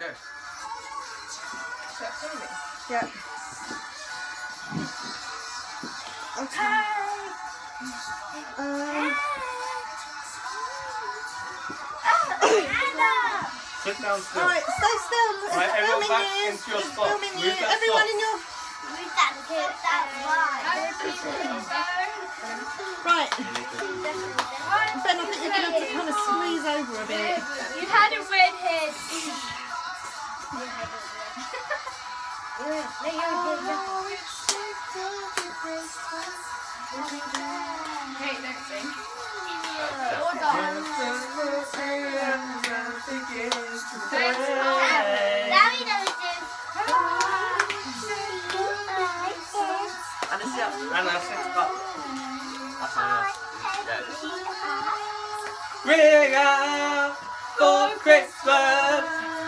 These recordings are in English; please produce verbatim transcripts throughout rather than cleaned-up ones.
Yes. Is that filming? Yeah. Okay. Um, Sit down still. Alright, stay still. It's Right, everyone filming back you. into your It's spot. filming Move you. that Everyone spot. in your... Move that kid, that's Right. Ben, I think you're going to have to kind of squeeze over a bit. You had a red head. Hey, don't sing. Hold on. Now we know it's in. Anna, sit up. Anna, sit up. That's Anna. Yeah. Ring out for Christmas.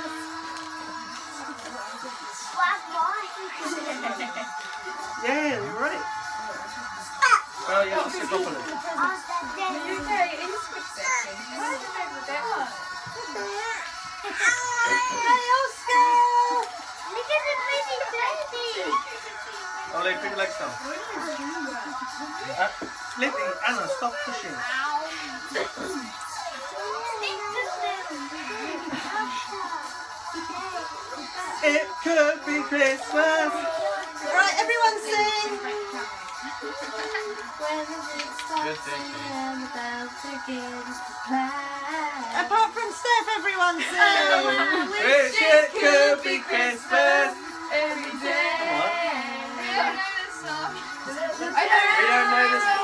Yeah, you're right. Oh, you have to sit properly. Okay, it is switch section. Why is it over there? Hey, Oscar! Look at the pretty baby. Oh, lay, put your legs down. Uh, Slippy, Anna, stop pushing. It could be Christmas. Right, everyone sing. Good thinking. Apart from Steph, everyone sing. Wish it could be Christmas. Every day. What? We don't know this song. We don't know this song.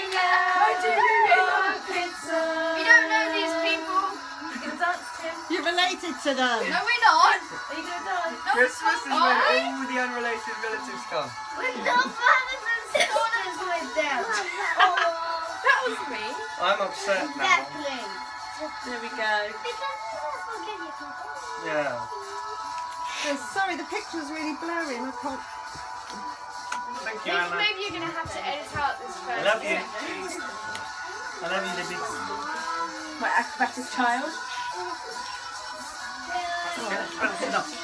We don't know these people. You can dance to him. You're related to them. No, we're not. Are you going to dance? No, Christmas is oh, when all the unrelated relatives come. With no brothers and sisters with them. Oh, that was me. I'm upset now. Exactly. There we go. Because that's what gives you confidence. Yeah. Oh, sorry, the picture's really blurry and I can't... Thank you, Maybe, Anna. maybe you're going to have to edit out this first. I love you. segment. I love you, Libby. My acrobatic child. Yeah, balance it up.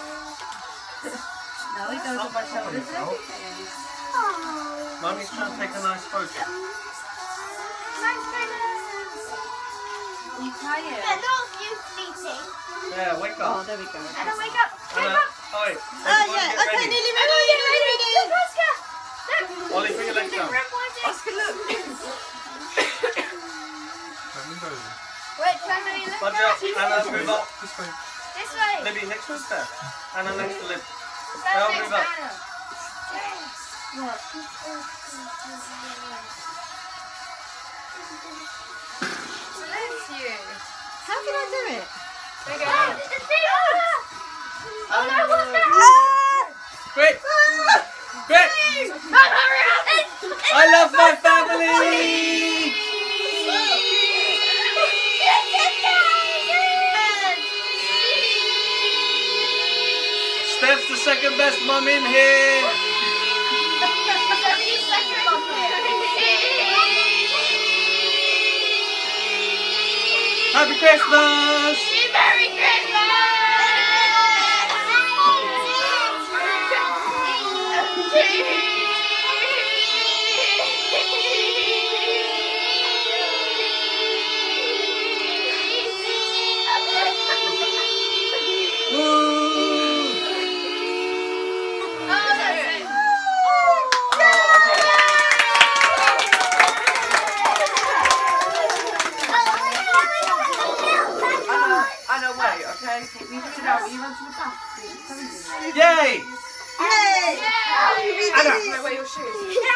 No, he goes on my shoulders. Oh. Mummy's trying to take a nice photo. Nice feathers. Are you tired? But not you sleeping. Yeah, wake Oh, up. there we go. Anna, wake up. Wake Anna, up. oh wait. Oh, Everyone yeah. get Okay, ready. nearly Anna, ready. get ready. Look, Oscar. Look. Ollie, put your legs down. Oscar, look. Wait, can I look Budge at up. Anna, move up. This way. Libby, next to Steph. Anna, next to Lib. Stand Now next move to up. Anna. What? Bless you. How can I do it? There you go. Oh, the thing. Oh no, what's that? Ah! Quick! Quick! Mum, hurry up. I love my family! Steph's the second best mum in here. Happy Christmas! Merry Christmas! Yay! Yay! Anna! Wait, where are your shoes?